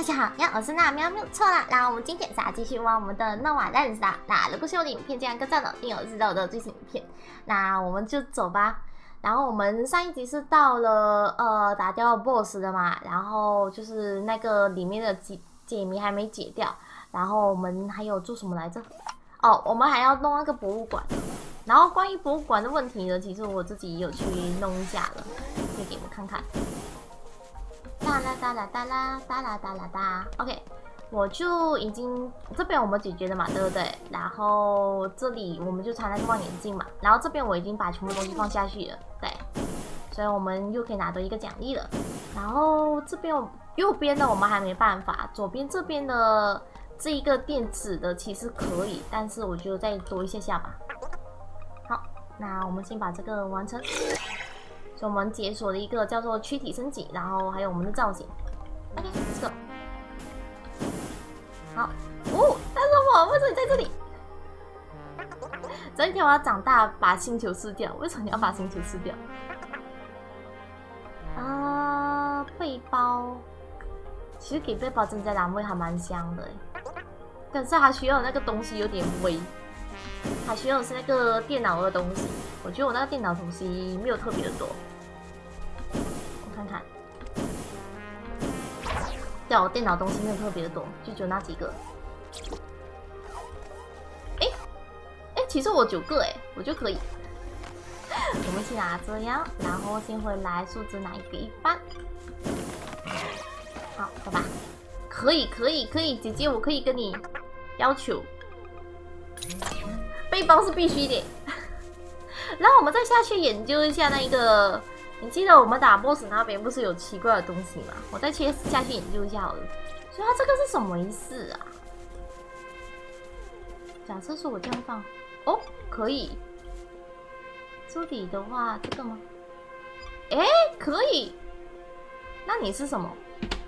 家好呀，我是娜喵，没有错啦。然后我们今天是要继续玩我们的诺瓦烂杀。那如果喜欢我的影片，记得跟赞哦，订阅我知道我的最新影片。那我们就走吧。然后我们上一集是到了打掉 BOSS 的嘛，然后就是那个里面的解谜还没解掉。然后我们还有做什么来着？哦，我们还要弄那个博物馆。然后关于博物馆的问题呢，其实我自己有去弄一下了，可以给你们看看。哒啦哒啦哒啦哒啦哒啦哒 ，OK， 我就已经这边我们解决了嘛，对不对？然后这里我们就藏那个望远镜嘛，然后这边我已经把全部东西放下去了，对，所以我们又可以拿到一个奖励了。然后这边右边的我们还没办法，左边这边的这一个电子的其实可以，但是我觉得再多一下吧。好，那我们先把这个完成。所以我们解锁了一个叫做躯体升级，然后还有我们的造型。OK，let's go。好，哦，但是我为什么你在这里？这一天我要长大，把星球吃掉。为什么你要把星球吃掉？背包，其实给背包增加蓝味还蛮香的哎，但是它需要那个东西有点微。它需要的是那个电脑的东西，我觉得我那个电脑东西没有特别的多。我看看，对，我电脑东西没有特别的多，就只有那几个。其实我9个我觉得可以。我们先拿这样，然后先回来数字拿一个一半。好，走吧。可以，姐姐，我可以跟你要求。背包是必须的，然后我们再下去研究一下那个，你记得我们打 BOSS 那边不是有奇怪的东西吗？我再下去研究一下好了。所以它这个是什么意思啊？假设说我这样放，哦，可以。这里的话，这个吗？可以。那你是什么？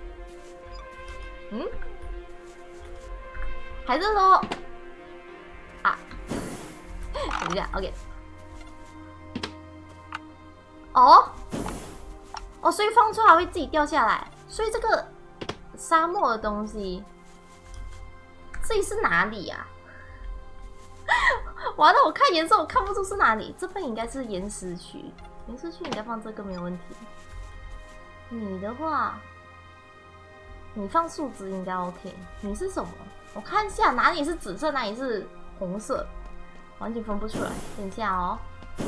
还是说啊？等一下 ，OK。哦，所以放出来会自己掉下来。所以这个沙漠的东西，这里是哪里啊？完了，我看颜色我看不出是哪里。这边应该是岩石区，岩石区应该放这个没有问题。你的话，你放树枝应该 OK。你是什么？我看一下哪里是紫色，哪里是红色。完全分不出来，等一下哦。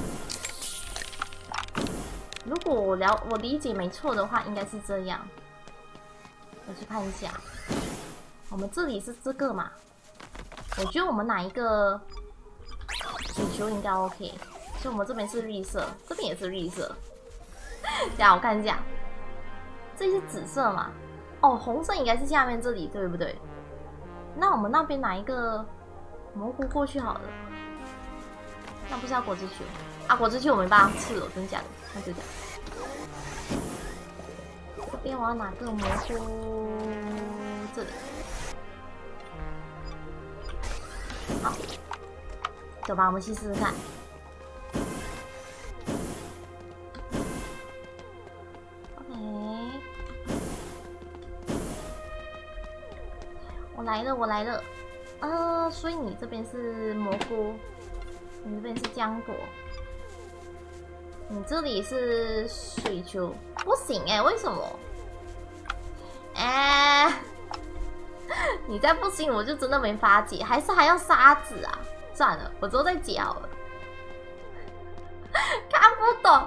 如果我理解没错的话，应该是这样。我去看一下，我们这里是这个嘛？我觉得我们哪一个水球应该 OK， 所以我们这边是绿色，这边也是绿色。等一下我看一下，这里是紫色嘛？哦，红色应该是下面这里，对不对？那我们那边哪一个模糊过去好了？那不是要果汁球啊？果汁球我没办法吃哦，真假的？那就这样。这边我要哪个模糊？这里。好，走吧，我们去试试看。OK， 我来了。所以你这边是蘑菇。你这边是浆果，你这里是水球，不行为什么？你再不行我就真的没法解，还是还要沙子啊？算了，我之后再解好了。看不懂。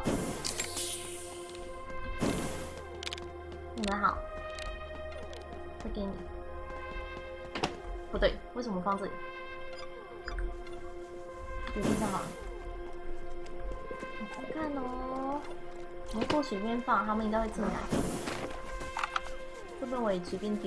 你们好，会给你。不对，为什么放这里？地上好了，你看哦，蘑菇随便放，他们应该会进来。这边我也随便丢，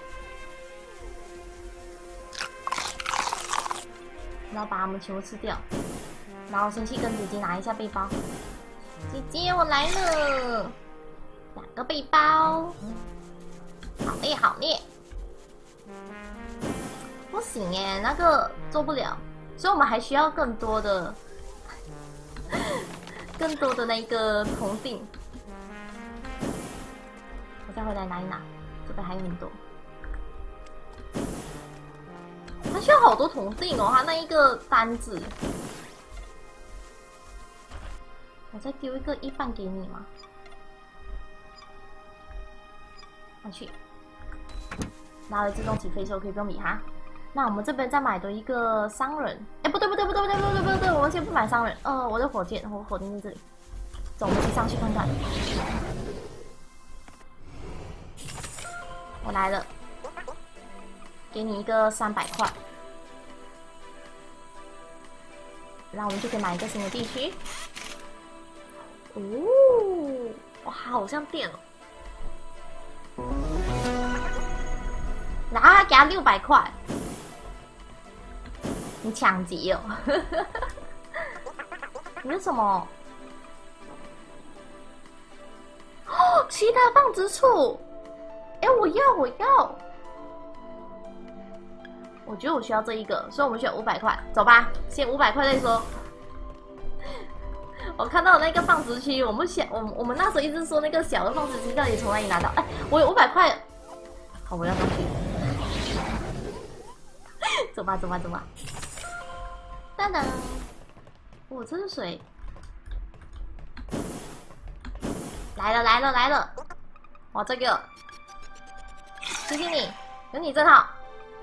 然后把他们全部吃掉。然后先去跟姐姐拿一下背包。姐姐，我来了，2个背包，好累好累。不行那个做不了。所以我们还需要更多的那一个铜锭。我再回来拿一拿，这边还有很多。 好多铜锭哦，它那一个单子。我再丢一个一半给你吗？拿去，拿了自动起飞，所以可以不用理它。那我们这边再买多一个商人。哎，不对，我们先不买商人。我的火箭，我火箭在这里。走，我们一起上去看看。我来了，给你一个300块，然后我们就可以买一个新的地区。哦，哇，好像电了。然后还给他600块，你抢劫哦！你是什么？哦，其他放置处。哎，我要！我觉得我需要这一个，所以我们需要500块。走吧，先500块再说。我看到那个放置区，我们那时候一直说那个小的放置区到底从哪里拿到？哎，我有500块。好，我要上去。走吧。当当，我这是谁？来了！哇，这个，谢谢你，有你真好。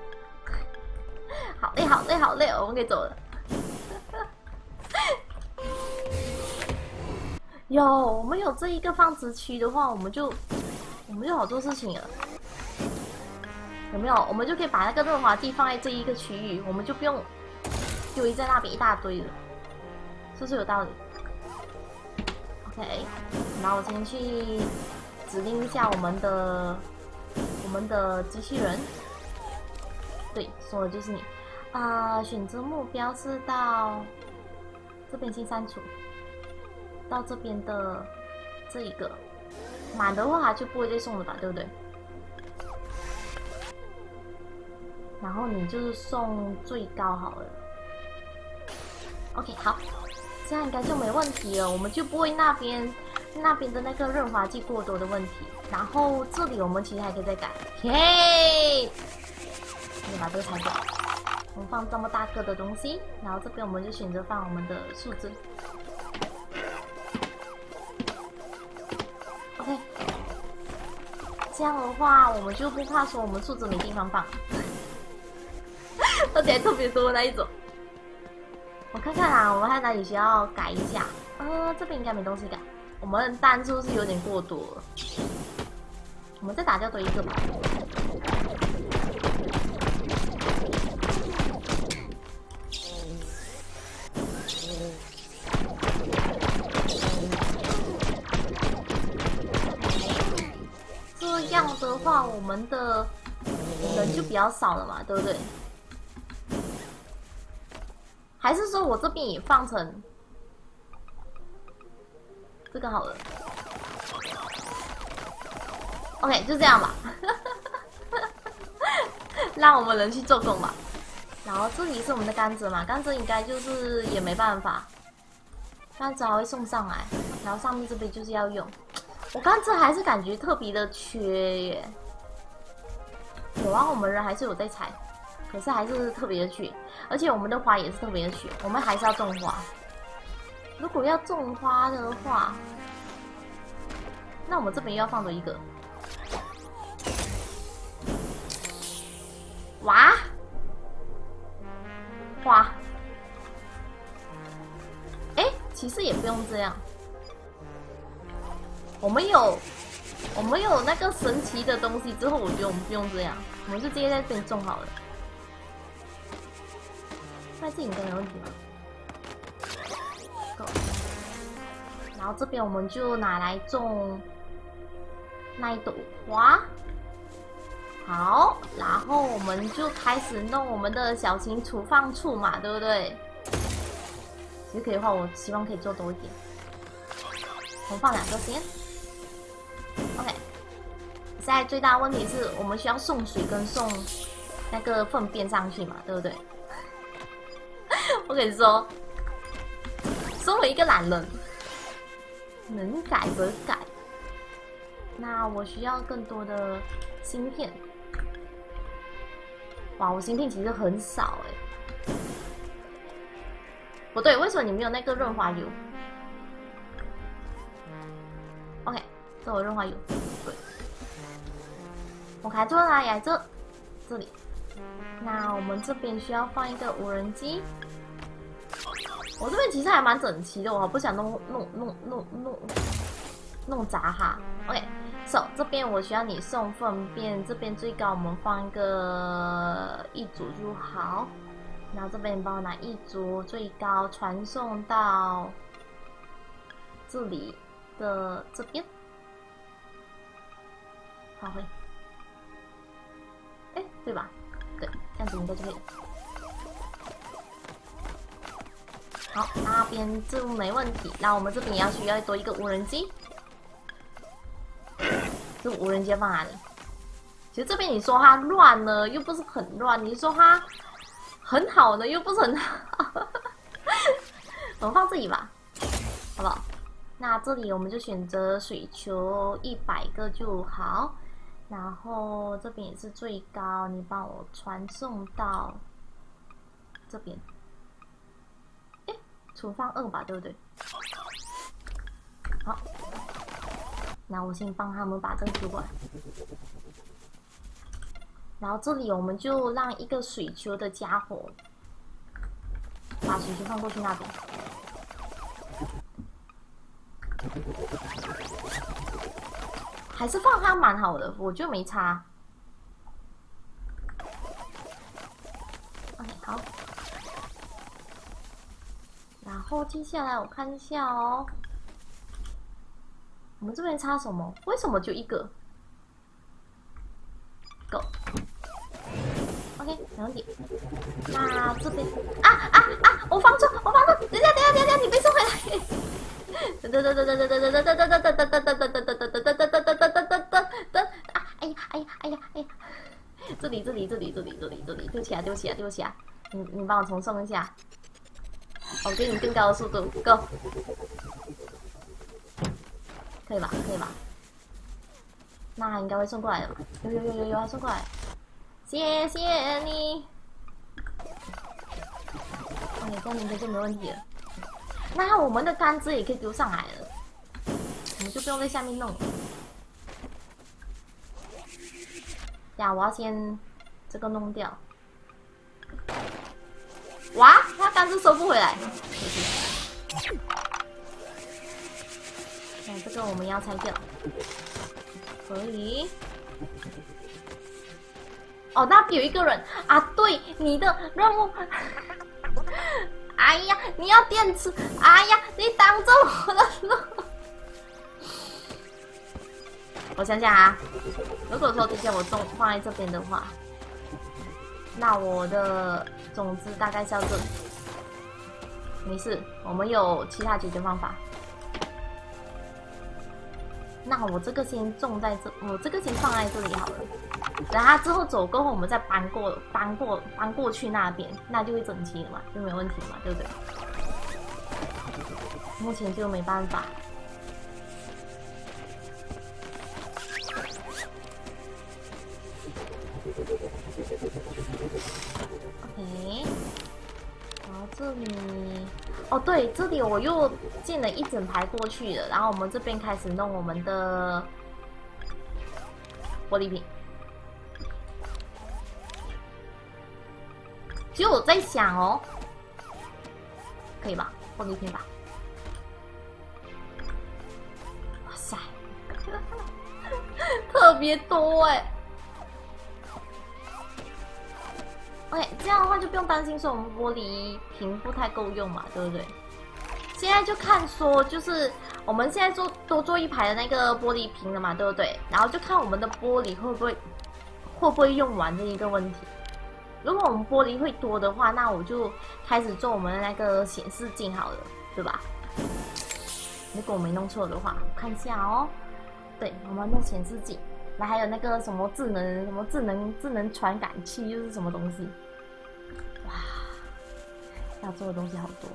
好累，我们可以走了。我们有这一个放置区的话，我们就好做事情了。有没有？我们就可以把那个润滑剂放在这一个区域，我们就不用丢在那边一大堆了，是不是有道理 ？OK， 然后我先去指定一下我们的机器人。对，说的就是你。选择目标是到这边先删除，到这边的这一个满的话就不会再送了吧，对不对？然后你就是送最高好了。OK， 好，这样应该就没问题了，我们就不会那边的那个润滑剂过多的问题。然后这里我们其实还可以再改，嘿，我把这个拆掉。我们放这么大个的东西，然后这边我们就选择放我们的数字。OK， 这样的话我们就不怕说我们数字没地方放，而且还特别多那一种。我看看啊，我们还有哪里需要改一下？这边应该没东西改。我们单数是有点过多了，我们再打掉多一个吧。这样的话，我们的人就比较少了嘛，对不对？还是说我这边也放成这个好了 ？OK， 就这样吧，让我们人去做工吧。然后这里是我们的甘蔗嘛，甘蔗应该就是也没办法，甘蔗还会送上来，然后上面这边就是要用。我甘蔗还是感觉特别的缺耶。有啊，我们人还是有在采，可是还是特别的缺，而且我们的花也是特别的缺，我们还是要种花。如果要种花的话，那我们这边又要放多一个。哇，花，哎，其实也不用这样。我们有那个神奇的东西之后，我觉得我们不用这样，我们就直接在这里种好了。那这应该没问题吧？够。然后这边我们就拿来种那一朵花。好，然后我们就开始弄我们的小型储放处嘛，对不对？其实可以的话，我希望可以做多一点。我们放2个先。OK， 现在最大的问题是我们需要送水跟送那个粪便上去嘛，对不对？我跟你说，身为一个懒人，能改则改。那我需要更多的芯片。 哇，我芯片其实很少哎。不对，为什么你没有那个润滑油 ？OK， 这有润滑油。对，我开错了呀，这里。那我们这边需要放一个无人机。我这边其实还蛮整齐的，我不想弄砸哈。OK，so 这边我需要你送粪便，这边最高我们放一组就好。然后这边你帮我拿一组，最高传送到这里的这边。发挥，哎，对吧？对，这样子应该就可以了。好，那边就没问题。那我们这边也需要多一个无人机。这无人机放哪里？其实这边你说它乱呢，又不是很乱；你说它很好呢，又不是很好。我们放这里吧，好不好？那这里我们就选择水球100个就好。然后这边也是最高，你帮我传送到这边。哎，储放2吧，对不对？好，那我先帮他们把这个丢过来。然后这里我们就让一个水球的家伙把水球放过去那边。还是放它蛮好的，我就没差。OK， 好。然后接下来我看一下哦，我们这边差什么？为什么就一个 ？Go。OK， 没问题。那这边我放错！等一下，你被送回来。哎呀！这里，丢起来！你帮我重送一下。我给你更高的速度 ，Go， 可以吧？那应该会送过来的吧？有，送过来，谢谢你。OK， 这样应该就没问题了。那我们的杆子也可以丢上来了，我们就不用在下面弄了。呀，我要先这个弄掉。哇，他杆子收不回来。那这个我们要拆掉，可以。哦，那边有一个人啊，对，你的任务。哎呀，你要电池！哎呀，你挡着我的路！我想想啊，如果说之前我放在这边的话，那我的种子大概是要这里。没事，我们有其他解决方法。那我这个先种在这，我这个先放在这里好了。等它之后走过后，我们再搬过去那边，那就会整齐了嘛，就没问题嘛，对不对？目前就没办法。OK， 然后这里，哦对，这里我又建了一整排过去了，然后我们这边开始弄我们的玻璃瓶。其实我在想哦，可以吧？玻璃瓶吧。哇塞，特别多哎。OK， 这样的话就不用担心说我们玻璃瓶不太够用嘛，对不对？现在就看说，就是我们现在多做一排的那个玻璃瓶了嘛，对不对？然后就看我们的玻璃会不会用完这一个问题。如果我们玻璃会多的话，那我就开始做我们的那个显示镜好了，对吧？如果我没弄错的话，我看一下哦。对，我们弄显示镜，那还有那个什么智能传感器，又是什么东西？哇，要做的东西好多。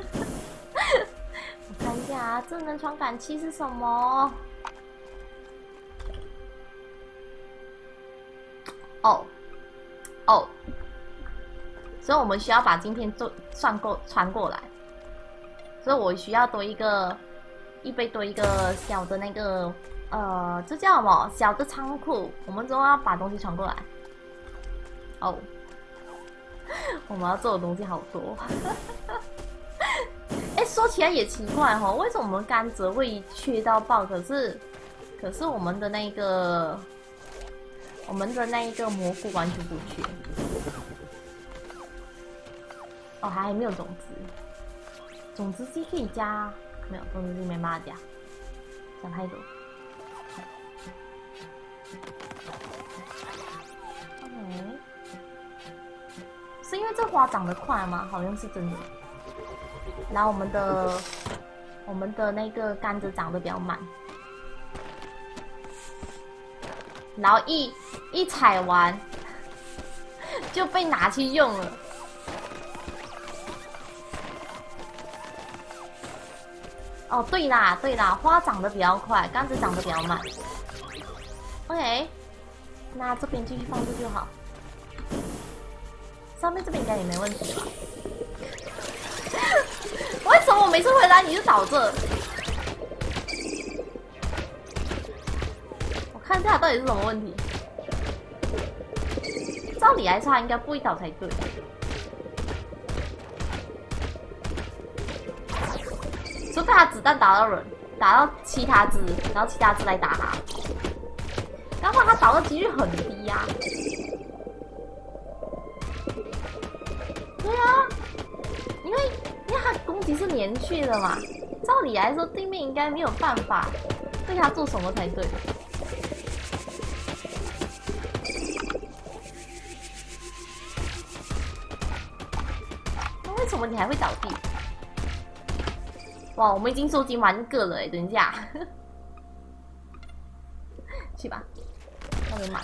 我看一下啊，智能传感器是什么？哦。 哦，所以我们需要把今天传过来，所以我需要多一个多一个小的那个这叫什么？小的仓库，我们之后要把东西传过来。哦，我们要做的东西好多。哎，说起来也奇怪哦，为什么我们甘蔗会缺到爆？可是我们的那个蘑菇完全不缺。哦，还没有种子，种子机可以加，没有种子机没办法加，想太多。OK， 是因为这花长得快吗？好像是真的。然后我们的那个甘蔗长得比较慢，然后一采完就被拿去用了。哦，对啦，花长得比较快，甘蔗长得比较慢。OK， 那这边继续放置就好。上面这边应该也没问题吧？为什么我每次回来你就倒这？我看一下到底是什么问题。照理来说，它应该不会倒才对。除非他子弹打到人，打到其他只，然后其他只来打他。然后他倒的几率很低呀、对啊，因为他攻击是连续的嘛，照理来说对面应该没有办法对他做什么才对。那为什么你还会倒地？哇，我们已经收集完个了哎，等一下，去吧，那边买，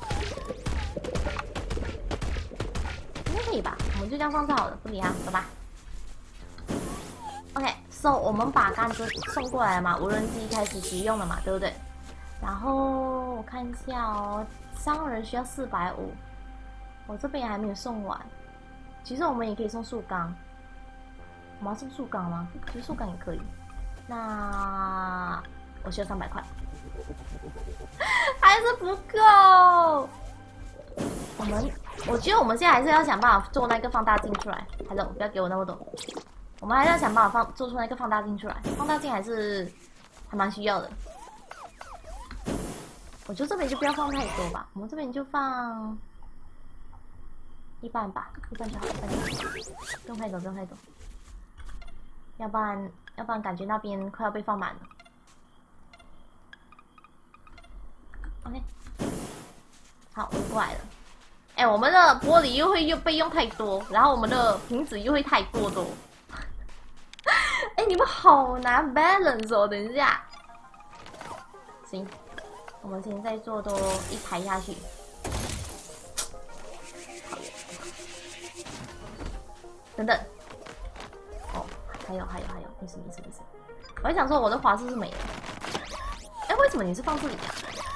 应该可以吧？我们就这样放置好了，不理他，走吧。OK，so 我们把甘蔗送过来了嘛，无人机开始使用了嘛，对不对？然后我看一下哦，商人需要450，我这边还没有送完。其实我们也可以送树缸。我们要送树缸吗？其实树缸也可以。那我需要300块，还是不够。我觉得我们现在还是要想办法做那个放大镜出来。Hello， 不要给我那么多。我们还是要想办法做出那个放大镜出来。放大镜还蛮需要的。我觉得这边就不要放太多吧，我们这边就放一半吧，一半就好，不用太多，不用太多。要不然感觉那边快要被放满了。OK， 好，我过来了。哎，我们的玻璃又被用太多，然后我们的瓶子又会太过多。哎，你们好难 balance 哦！等一下，行，我们现在做多一排下去。等等。还有，没事。我还想说我的花是不是没了？哎，为什么你是放这里呀？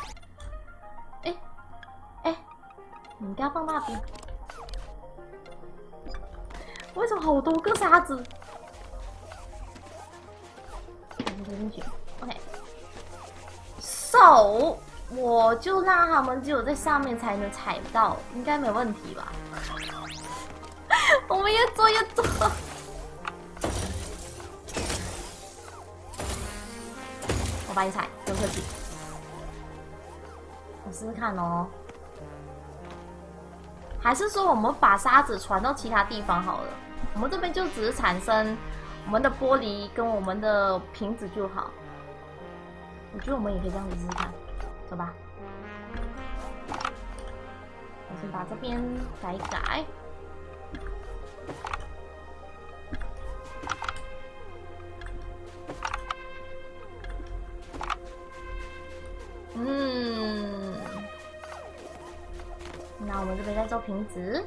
哎，你应该放那边。为什么好多个沙子？丢进去。OK。So， 我就让他们只有在上面才能踩到，应该没问题吧？我们越做越多。我帮你踩，不用客气。我试试看哦。还是说我们把沙子传到其他地方好了？我们这边就只是产生我们的玻璃跟我们的瓶子就好。我觉得我们也可以这样子试试看，走吧。我先把这边改一改。那我们这边再做瓶子。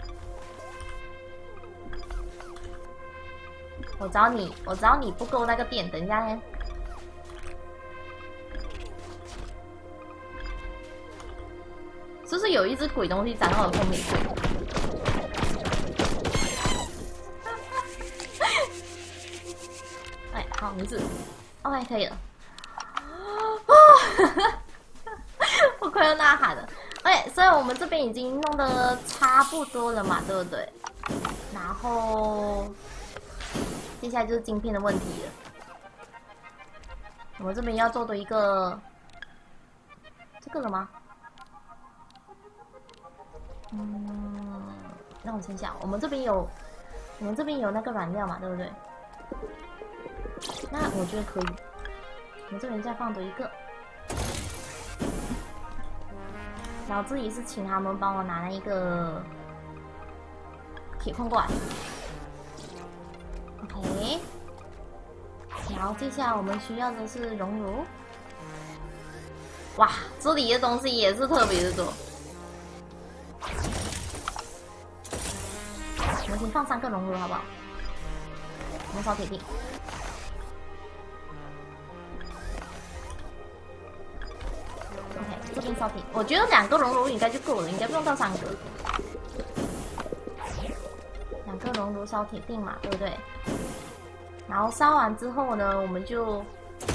我找你不够那个电，等一下呢。 就是有一只鬼东西长到我的后面。哎，好，没事。OK， 可以了。我快要呐喊了。OK， 所以我们这边已经弄得差不多了嘛，对不对？然后接下来就是晶片的问题了。我们这边要做的一个这个了吗？让我想想，我们这边有那个软料嘛，对不对？那我觉得可以。我们这边再放多一个。然后这里是请他们帮我拿那一个铁矿过来 ，OK。然后接下来我们需要的是熔炉。哇，这里的东西也是特别的多。我们先放3个熔炉好不好？我们烧铁锭。OK， 这边烧铁，我觉得2个熔炉应该就够了，应该不用到3个。2个熔炉烧铁锭嘛，对不对？然后烧完之后呢，我们就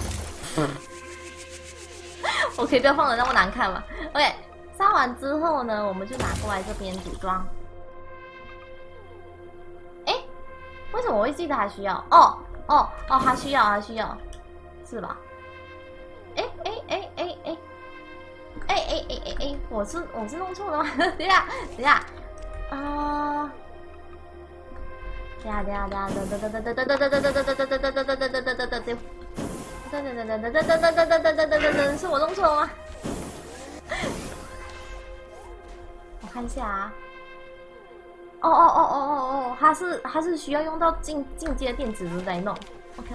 我可以不要放的那么难看嘛。OK， 烧完之后呢，我们就拿过来这边组装。哎，为什么我会记得还需要？哦，还需要，是吧？哎，我是弄错了吗？等一下，是我弄错了吗？我看一下啊。它是需要用到进阶电子炉来弄。OK。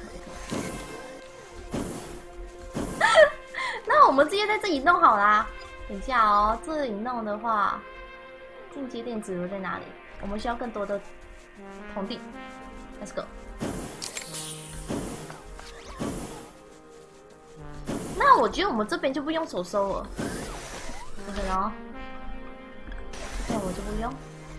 那我们直接在这里弄好啦。等一下哦，这里弄的话，进阶电子炉在哪里？我们需要更多的铜锭。Let's go。那我觉得我们这边就不用手收了，这个哦，这我就不用。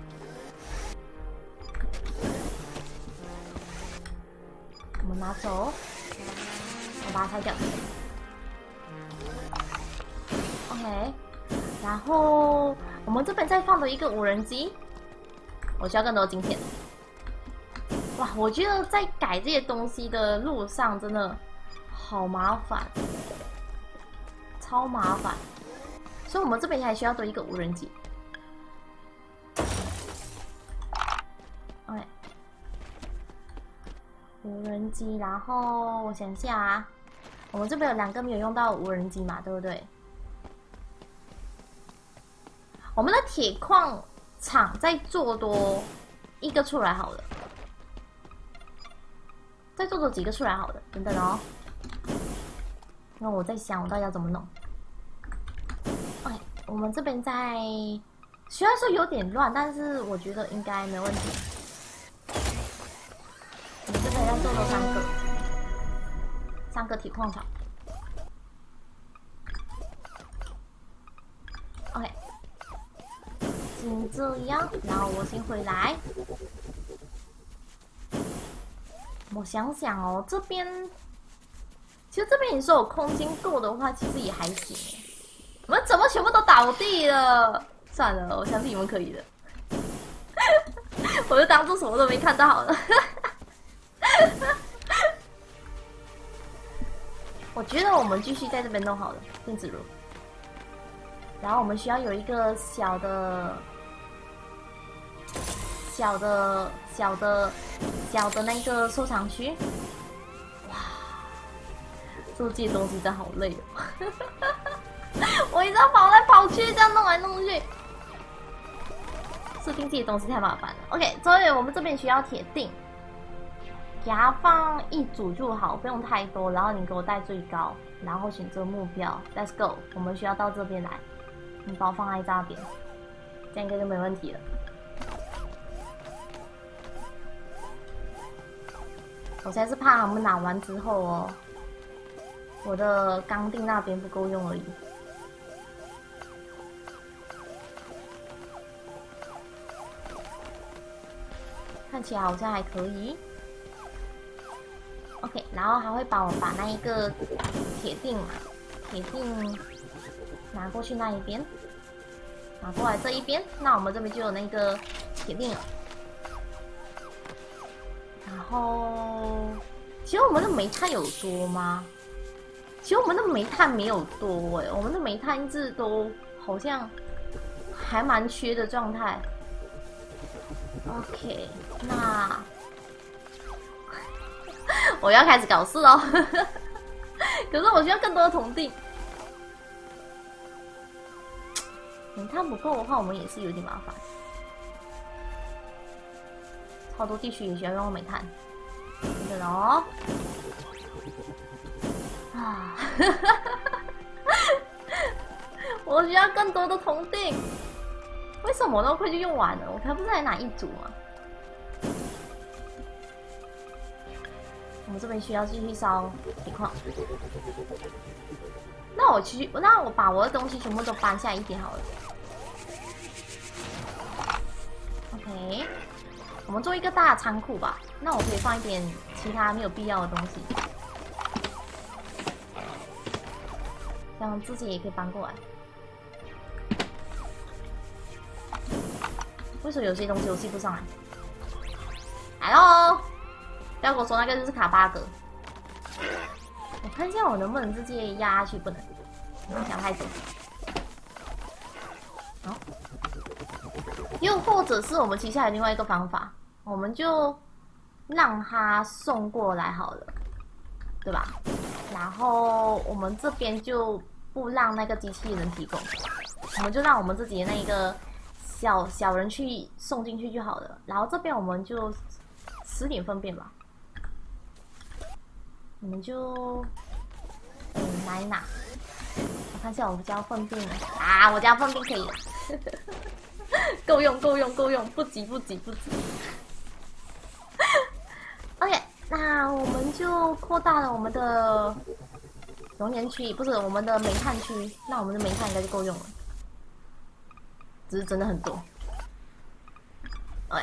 我们拿走，我把它拆掉。OK， 然后我们这边再放了一个无人机，我需要更多晶片。哇，我觉得在改这些东西的路上真的好麻烦，超麻烦，所以我们这边还需要多一个无人机。OK， 无人机，然后我想一下啊，我们这边有2个没有用到无人机嘛，对不对？我们的铁矿厂再做多1个出来好了，再做多几个出来好了，等等哦。那我在想我到底要怎么弄。OK， 我们这边在，虽然说有点乱，但是我觉得应该没问题。我们这边再做多3个铁矿厂。OK。先这样，然后我先回来。我想想哦，这边其实这边你说有空间够的话，其实也还行。我们怎么全部都倒地了？算了，我相信你们可以的。我就当做什么都没看到好了。我觉得我们继续在这边弄好了电子炉。然后我们需要有一个小的那个收藏区。哇，设计的东西真好累哦！我一直要跑来跑去，这样弄来弄去，设定这些东西太麻烦了。OK， 所以我们这边需要铁锭，给它放1组就好，不用太多。然后你给我带最高，然后选择目标 ，Let's go。我们需要到这边来。你把我放在这边，这样应该就没问题了。我才是怕他们拿完之后哦，我的钢锭那边不够用而已。 看起来好像还可以。OK， 然后还会把那一个铁锭拿过去那一边，拿过来这一边，那我们这边就有那个铁锭了。然后，其实我们的煤炭有多吗？其实我们的煤炭没有多哎，我们的煤炭一直都好像还蛮缺的状态。OK， 那我要开始搞事哦。可是我需要更多的铜锭。煤炭不够的话，我们也是有点麻烦。超多地区也需要用到煤炭，真的哦。啊，我需要更多的铜锭。为什么那么快就用完了？我才不是才拿一组吗？我们这边需要继续烧铁矿。那我把我的东西全部都搬下一点好了。OK， 我们做一个大的仓库吧。那我可以放一点其他没有必要的东西，这样自己也可以搬过来。为什么有些东西我记不上来 ？Hello， 不要跟我说那个就是卡 bug。我看一下我能不能直接压下去，不能，想太多。好，又或者是我们接下来另外一个方法，我们就让他送过来好了，对吧？然后我们这边就不让那个机器人提供，我们就让我们自己的那个小人去送进去就好了。然后这边我们就10点粪便吧。你们就，拿一拿。我看一下我家粪便啊，我家粪便可以了，够用，不急。OK， 那我们就扩大了我们的熔岩区，不是我们的煤炭区，那我们的煤炭应该就够用了，只是真的很多。OK。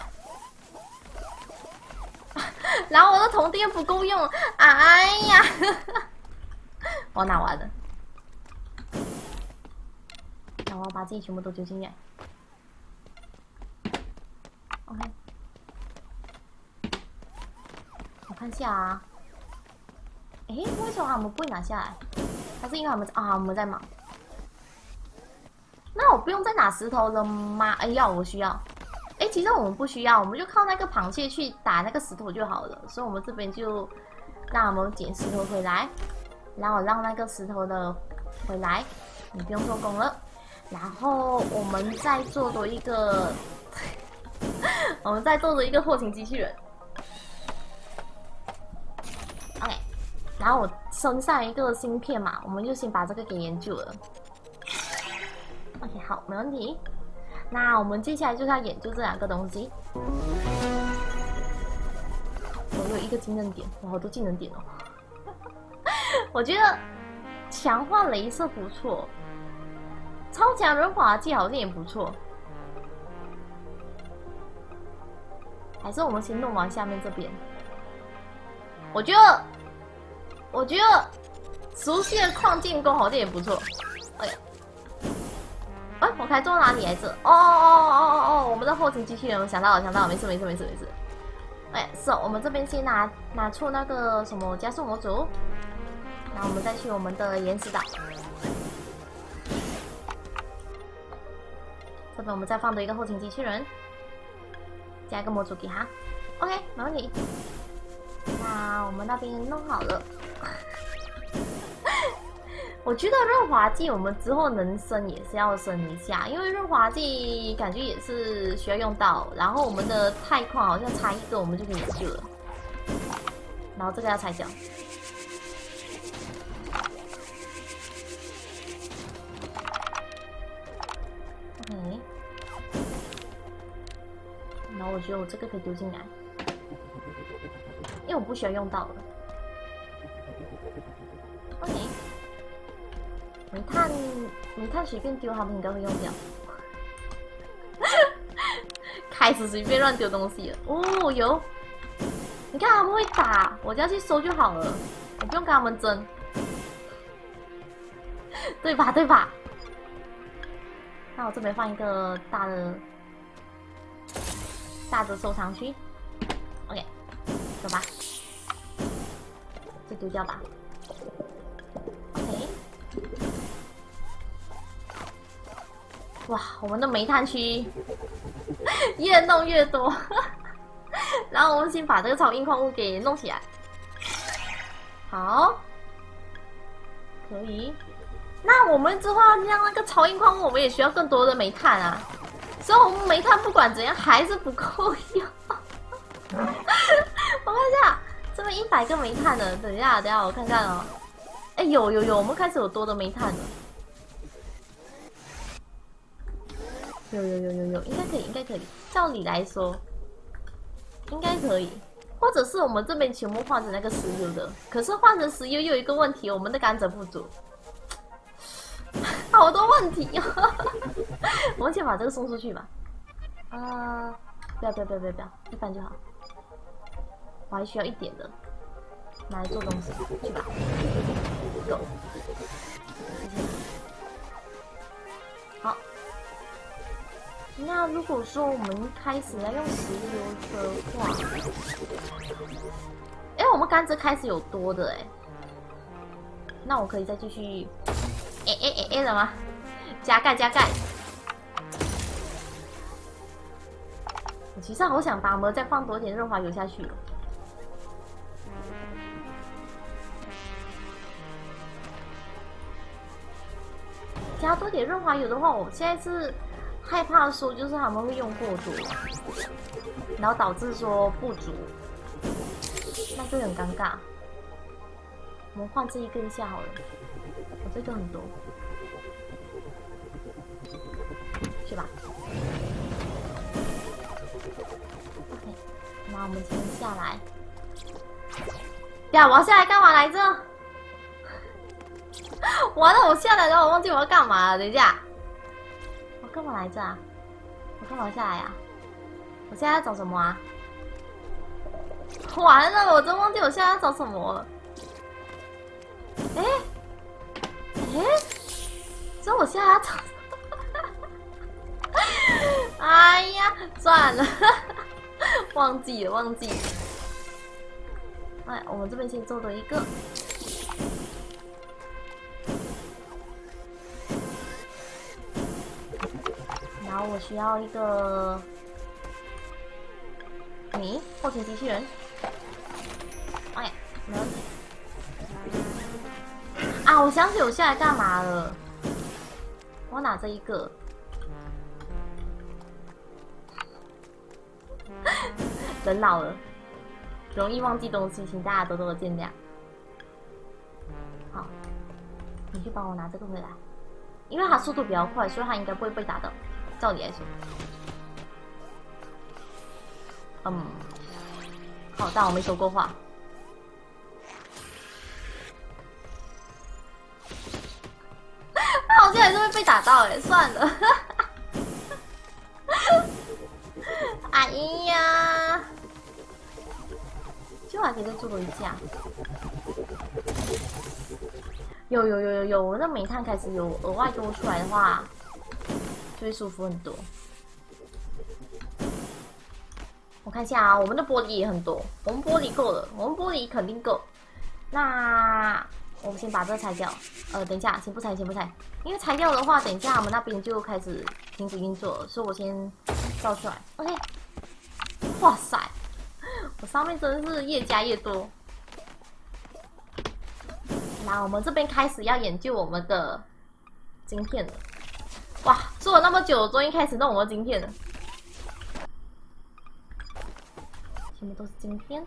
然后我的铜锭不够用，哎呀，我拿完了，然后我把自己全部都丢进来。OK， 我看一下啊，为什么他们不会拿下来？还是因为他们在忙？那我不用再拿石头了吗？我需要。其实我们不需要，我们就靠那个螃蟹去打那个石头就好了。所以我们这边就让我们捡石头回来，然后让那个石头的回来，你不用做工了。然后我们再做多一个，后勤机器人。OK， 然后我身上一个芯片嘛，我们就先把这个给研究了。OK， 好，没问题。那我们接下来就是要研究这2个东西。我有一个技能点，我好多技能点哦。我觉得强化雷射不错，超强润滑剂好像也不错。还是我们先弄完下面这边。我觉得熟悉的矿建工好像也不错。我该做哪里来着？我们的后勤机器人，我想到了，没事。我们这边先拿出那个什么加速模组，然后我们再去我们的岩石岛，这边我们再放多一个后勤机器人，加一个模组给他。OK， 没问题。那我们那边弄好了。我觉得润滑剂我们之后能升也是要升一下，因为润滑剂感觉也是需要用到。然后我们的钛矿好像差一个我们就可以研究了，然后这个要拆掉。OK， 然后我觉得我这个可以丢进来，因为我不需要用到了。OK。煤炭随便丢，他们应该会用掉。 开始随便乱丢东西了。哦，有，你看他们会打，我只要去收就好了，我不用跟他们争，对吧？对吧？那我这边放一个大的收藏区 ，OK， 走吧，就丢掉吧 ，OK。哇，我们的煤炭区越弄越多，然后我们先把这个超硬矿物给弄起来。好，可以。那我们之后要让那个超硬矿物，我们也需要更多的煤炭啊。所以我们煤炭不管怎样还是不够用。我看一下，这边100个煤炭了。等一下，我看看哦。哎，有，我们开始有多的煤炭了。有，应该可以。照理来说，应该可以。或者是我们这边全部换成那个石油的，可是换成石油又有一个问题，我们的甘蔗不足。好多问题哦！我们先把这个送出去吧。不要，一般就好。我还需要一点的，拿来做东西，去吧。Go。好。那如果说我们开始要用石油的话，我们甘蔗开始有多的那我可以再继续。了吗？加盖。我其实好想把我们再放多点润滑油下去哦。加多点润滑油的话，我现在是害怕说就是他们会用过多，然后导致说不足，那就很尴尬。我们换这一个一下好了，我这个很多。是吧 ？OK， 那我们先下来。呀，我要下来干嘛来着？完了，我下来了，我忘记我要干嘛了。等一下，我干嘛来着啊？我干嘛下来啊？我现在要找什么啊？完了，我真忘记我现在要找什么了。所以我现在要找。哎呀，算了，忘记了。哎，我们这边先做多一个，然后我需要一个你后勤机器人。哎，没问题。啊，我想起我下来干嘛了，我拿这一个。人老了，容易忘记东西，请大家多多的见谅。好，你去帮我拿这个回来，因为它速度比较快，所以它应该不会被打到。照理来说，好，但我没说过话。那我现在还是会被打到算了。哎呀！就还可以再做多一下。有，我那煤炭开始有额外多出来的话，就会舒服很多。我看一下啊，我们的玻璃也很多，我们玻璃够了，我们玻璃肯定够。那我们先把这个拆掉。等一下，先不拆，因为拆掉的话，等一下我们那边就开始停止运作了，所以我先造出来。OK。哇塞，我上面真的是越加越多。那我们这边开始要研究我们的晶片了。哇，做了那么久，终于开始弄我们的晶片了。全部都是晶片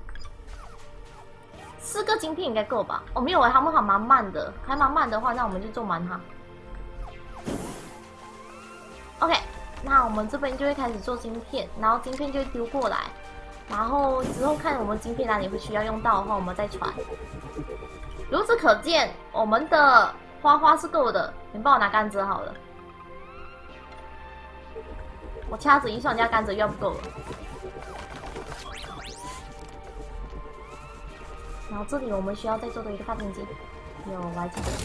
，4个晶片应该够吧？哦，没有他们还蛮慢的，还蛮慢的话，那我们就做满它。OK。那我们这边就会开始做晶片，然后晶片就会丢过来，然后之后看我们晶片哪里会需要用到的话，我们再传。由此可见，我们的花是够的。你帮我拿甘蔗好了。 我掐指一算，人家甘蔗又要不够了。然后这里我们需要再做的一个发电机，有我还记得。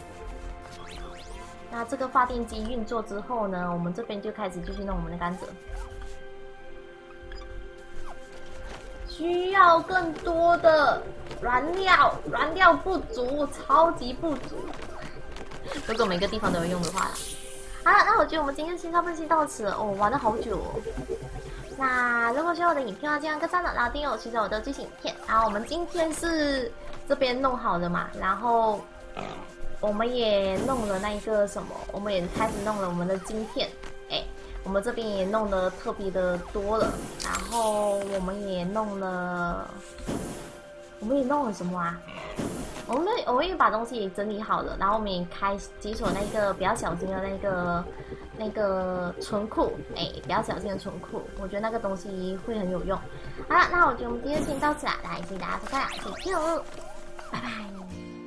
那这个发电机运作之后呢，我们这边就开始继续弄我们的甘蔗。需要更多的燃料，燃料不足，超级不足。如果每个地方都有用的话啦。好了，那我觉得我们今天的新超分析到此了哦，玩了好久哦。那如果喜欢我的影片的话，记得按个赞了，然后订阅我其实我的最新影片。然后我们今天是这边弄好了嘛，然后我们也弄了那一个什么，我们也开始弄了我们的晶片，我们这边也弄得特别的多了，然后我们也弄了什么啊？我们也把东西也整理好了，然后我们也解锁那个比较小心的那个存库，比较小心的存库，我觉得那个东西会很有用。好了，那我觉得我们今天先到此啦，来谢谢大家收看，谢谢，拜拜。